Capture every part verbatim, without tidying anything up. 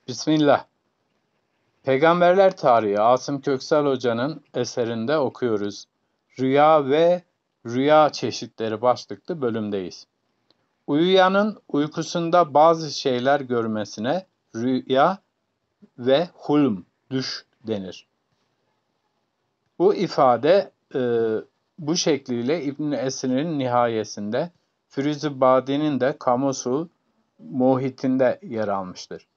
Bismillah. Peygamberler Tarihi Asım Köksal Hoca'nın eserinde okuyoruz. Rüya ve Rüya Çeşitleri başlıklı bölümdeyiz. Uyuyanın uykusunda bazı şeyler görmesine rüya ve hulm, düş denir. Bu ifade e, bu şekliyle İbn Esir'in nihayesinde, Firuz-i Badi'nin de Kamusul Muhit'inde yer almıştır.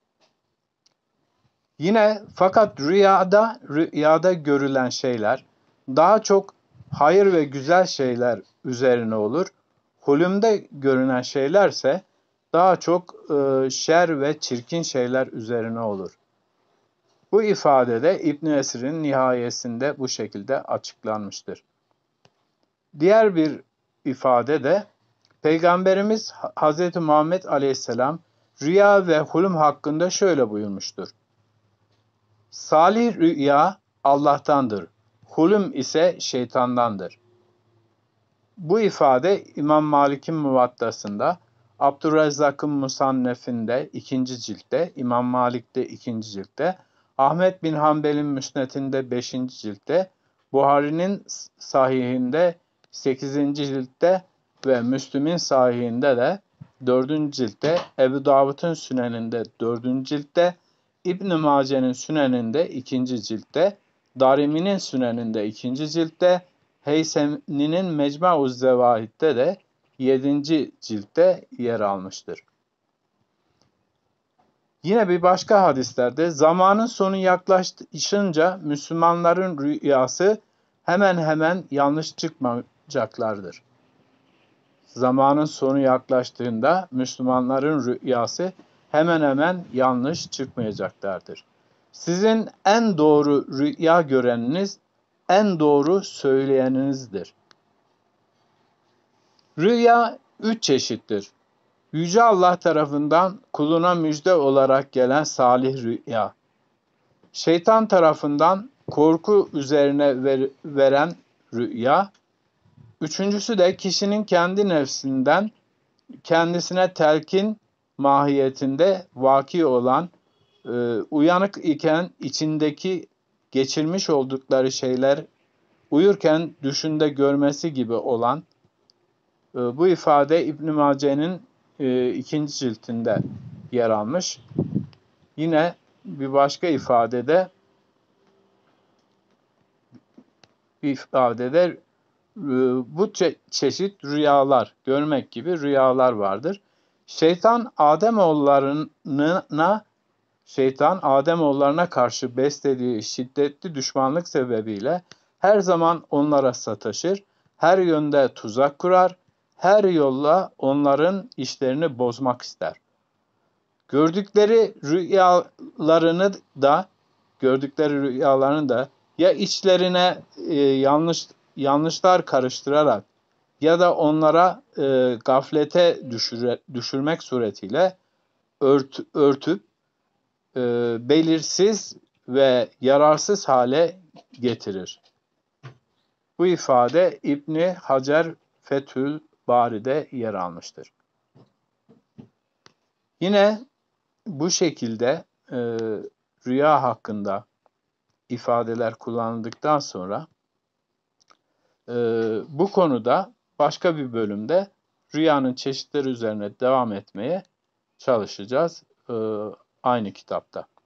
Yine fakat rüyada rüyada görülen şeyler daha çok hayır ve güzel şeyler üzerine olur. Hulümde görünen şeylerse daha çok e, şer ve çirkin şeyler üzerine olur. Bu ifadede İbn Esir'in nihayesinde bu şekilde açıklanmıştır. Diğer bir ifade de Peygamberimiz Hz. Muhammed Aleyhisselam rüya ve hulüm hakkında şöyle buyurmuştur. Salih rüya Allah'tandır, hulüm ise şeytandandır. Bu ifade İmam Malik'in Muvattası'nda, Abdurrezzak'ın Musannef'inde ikinci ciltte, İmam Malik'te ikinci ciltte, Ahmet bin Hanbel'in Müsned'inde beşinci ciltte, Buhari'nin Sahihinde sekizinci ciltte ve Müslim'in Sahihinde de dördüncü ciltte, Ebu Davud'un Sünen'inde dördüncü ciltte, İbn-i Mace'nin Sünen'inde ikinci ciltte, Darimi'nin Sünen'inde ikinci ciltte, Heysemi'nin Mecmu-uz Zevahid'de de yedinci ciltte yer almıştır. Yine bir başka hadislerde zamanın sonu yaklaşınca Müslümanların rüyası hemen hemen yanlış çıkmayacaklardır. Zamanın sonu yaklaştığında Müslümanların rüyası hemen hemen yanlış çıkmayacaklardır. Sizin en doğru rüya göreniniz, en doğru söyleyeninizdir. Rüya üç çeşittir. Yüce Allah tarafından kuluna müjde olarak gelen salih rüya. Şeytan tarafından korku üzerine ver, veren rüya. Üçüncüsü de kişinin kendi nefsinden kendisine telkin mahiyetinde vaki olan, e, uyanık iken içindeki geçirmiş oldukları şeyler uyurken düşünde görmesi gibi olan, e, bu ifade İbn Mace'nin e, ikinci ciltinde yer almış. Yine bir başka ifadede bir ifadede bu çe- çeşit rüyalar, görmek gibi rüyalar vardır. Şeytan Ademoğullarına şeytan Ademoğullarına karşı beslediği şiddetli düşmanlık sebebiyle her zaman onlara sataşır, her yönde tuzak kurar, her yolla onların işlerini bozmak ister. Gördükleri rüyalarını da gördükleri rüyalarını da ya içlerine e, yanlış yanlışlar karıştırarak ya da onlara e, gaflete düşüre, düşürmek suretiyle ört, örtüp e, belirsiz ve yararsız hale getirir. Bu ifade İbni Hacer Fethül Bari'de yer almıştır. Yine bu şekilde e, rüya hakkında ifadeler kullanıldıktan sonra e, bu konuda başka bir bölümde rüyanın çeşitleri üzerine devam etmeye çalışacağız e, aynı kitapta.